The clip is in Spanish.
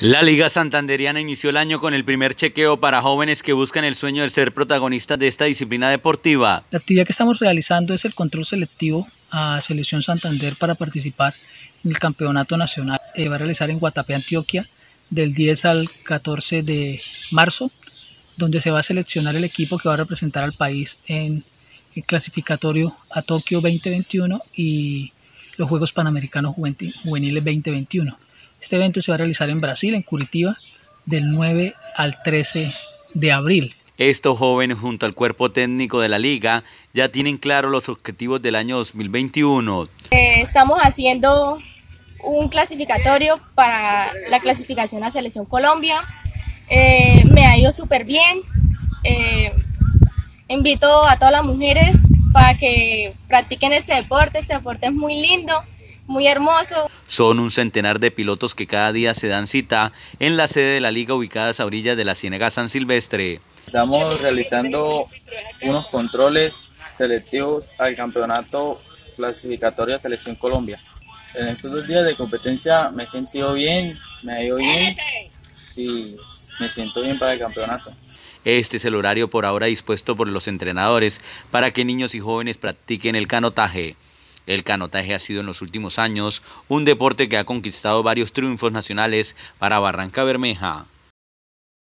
La Liga Santanderiana inició el año con el primer chequeo para jóvenes que buscan el sueño de ser protagonistas de esta disciplina deportiva. La actividad que estamos realizando es el control selectivo a Selección Santander para participar en el campeonato nacional. Va a realizar en Guatapé, Antioquia, del 10 al 14 de marzo, donde se va a seleccionar el equipo que va a representar al país en el clasificatorio a Tokio 2021 y los Juegos Panamericanos Juveniles 2021. Este evento se va a realizar en Brasil, en Curitiba, del 9 al 13 de abril. Estos jóvenes, junto al cuerpo técnico de la liga, ya tienen claro los objetivos del año 2021. Estamos haciendo un clasificatorio para la clasificación a Selección Colombia. Me ha ido súper bien. Invito a todas las mujeres para que practiquen este deporte. Este deporte es muy lindo, muy hermoso. Son un centenar de pilotos que cada día se dan cita en la sede de la liga ubicadas a orillas de la Ciénaga San Silvestre. Estamos realizando unos controles selectivos al campeonato clasificatorio de Selección Colombia. En estos 2 días de competencia me he sentido bien, me ha ido bien y me siento bien para el campeonato. Este es el horario por ahora dispuesto por los entrenadores para que niños y jóvenes practiquen el canotaje. El canotaje ha sido en los últimos años un deporte que ha conquistado varios triunfos nacionales para Barrancabermeja.